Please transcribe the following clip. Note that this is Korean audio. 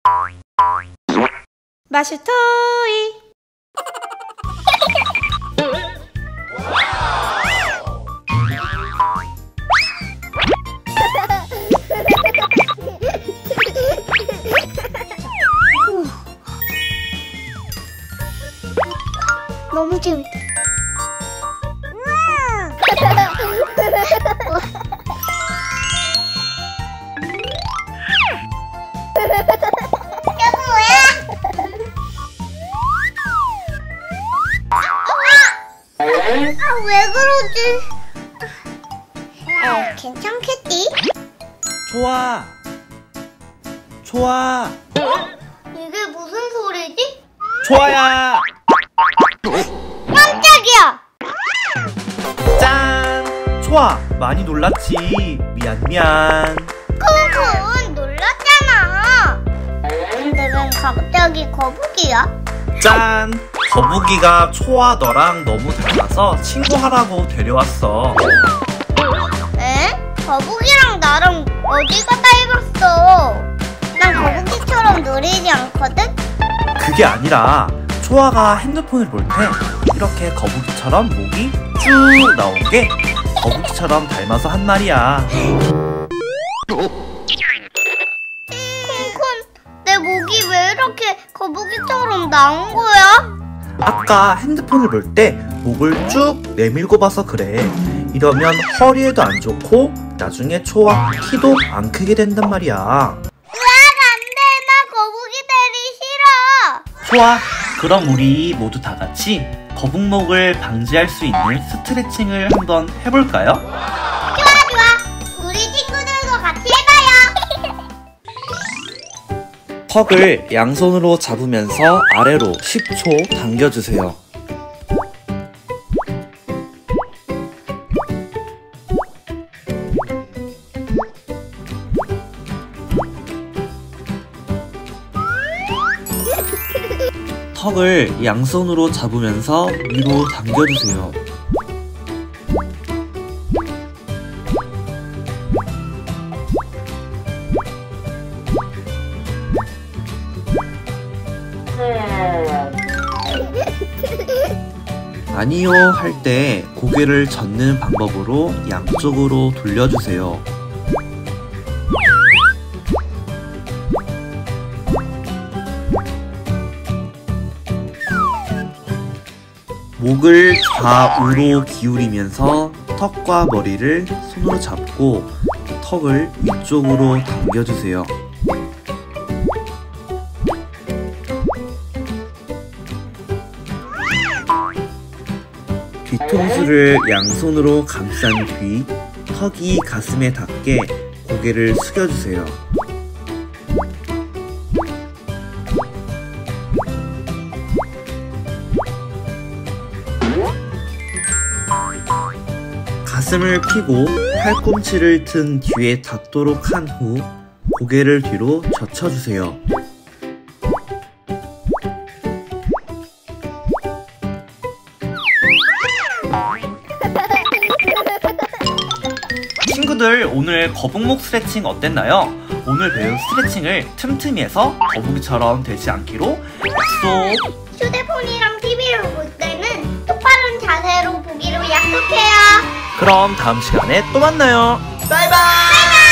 마슈토이. 너무 재밌다. 이거 뭐야? 왜 그러지? 괜찮겠지? 좋아. 좋아. 이게 무슨 소리지? 좋아야. 깜짝이야! 짠. 좋아. 많이 놀랐지. 미안. 그건 놀랐잖아. 근데 왜 갑자기 거북이야? 짠. 거북이가 초아 너랑 너무 닮아서 친구하라고 데려왔어. 에? 거북이랑 나랑 어디가 닮았어? 난 거북이처럼 느리지 않거든? 그게 아니라 초아가 핸드폰을 볼 때 이렇게 거북이처럼 목이 쭉 나온 게 거북이처럼 닮아서 한 말이야. 콩콩, 내 목이 왜 이렇게 거북이처럼 나온 거야? 아까 핸드폰을 볼 때 목을 쭉 내밀고 봐서 그래. 이러면 허리에도 안 좋고 나중에 초아 키도 안 크게 된단 말이야. 으악, 안 돼. 나 거북이 되기 싫어. 좋아. 그럼 우리 모두 다 같이 거북목을 방지할 수 있는 스트레칭을 한번 해볼까요? 좋아. 우리 친구들도 같이 해봐요. 턱을 양손으로 잡으면서 아래로 10초 당겨주세요. 턱을 양손으로 잡으면서 위로 당겨주세요. 아니요 할 때 고개를 젓는 방법으로 양쪽으로 돌려주세요. 목을 좌우로 기울이면서 턱과 머리를 손으로 잡고 턱을 위쪽으로 당겨주세요. 뒤통수를 양손으로 감싼 뒤 턱이 가슴에 닿게 고개를 숙여주세요. 가슴을 펴고 팔꿈치를 등 뒤에 닿도록 한 후 고개를 뒤로 젖혀주세요. 친구들, 오늘 거북목 스트레칭 어땠나요? 오늘 배운 스트레칭을 틈틈이 해서 거북이처럼 되지 않기로 약속! 휴대폰이랑 TV를 볼 때는 똑바른 자세로 보기로 약속해요. 그럼 다음 시간에 또 만나요. 바이바이.